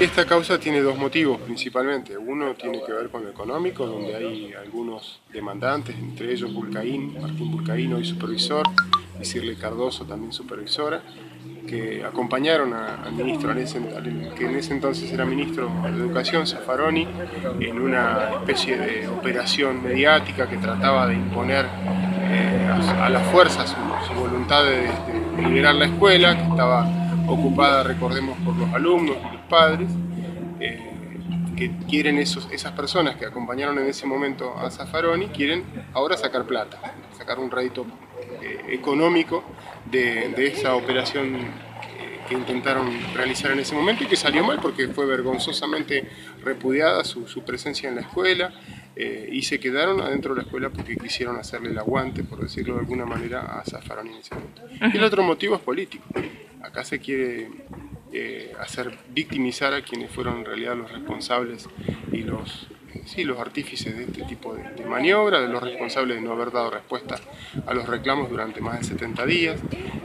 Esta causa tiene dos motivos principalmente. Uno tiene que ver con lo económico, donde hay algunos demandantes, entre ellos Martín Bulcaín, hoy supervisor, y Cirle Cardoso, también supervisora, que acompañaron al ministro, que en ese entonces era ministro de Educación, Zaffaroni, en una especie de operación mediática que trataba de imponer a la fuerza su voluntad de liberar la escuela, que estaba ocupada, recordemos, por los alumnos y los padres, que quieren esas personas que acompañaron en ese momento a Zaffaroni, quieren ahora sacar plata, sacar un rédito económico de esa operación que intentaron realizar en ese momento y que salió mal porque fue vergonzosamente repudiada su presencia en la escuela, y se quedaron adentro de la escuela porque quisieron hacerle el aguante, por decirlo de alguna manera, a Zaffaroni en ese momento. Y el otro motivo es político. Acá se quiere hacer victimizar a quienes fueron en realidad los responsables y los artífices de este tipo de maniobra, de los responsables de no haber dado respuesta a los reclamos durante más de 70 días,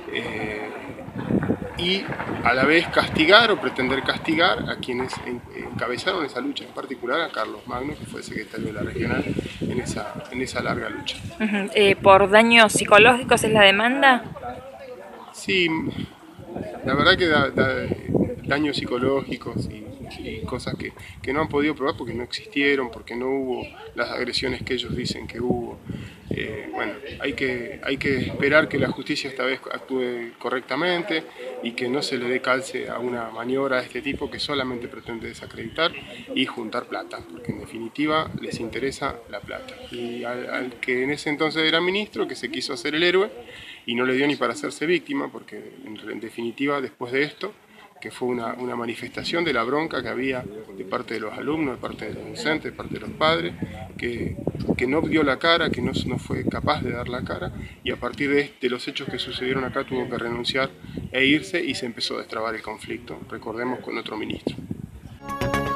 y a la vez castigar o pretender castigar a quienes encabezaron esa lucha, en particular a Carlos Magno, que fue secretario de la regional en esa larga lucha. ¿Por daños psicológicos es la demanda? Sí, la verdad que da daños psicológicos y cosas que no han podido probar porque no existieron, porque no hubo las agresiones que ellos dicen que hubo. Bueno, hay que esperar que la justicia esta vez actúe correctamente y que no se le dé calce a una maniobra de este tipo que solamente pretende desacreditar y juntar plata, porque en definitiva les interesa la plata. Y al que en ese entonces era ministro, que se quiso hacer el héroe y no le dio ni para hacerse víctima, porque en definitiva después de esto, que fue una manifestación de la bronca que había de parte de los alumnos, de parte de los docentes, de parte de los padres, que no dio la cara, que no fue capaz de dar la cara, y a partir de los hechos que sucedieron acá tuvo que renunciar e irse y se empezó a destrabar el conflicto, recordemos, con otro ministro.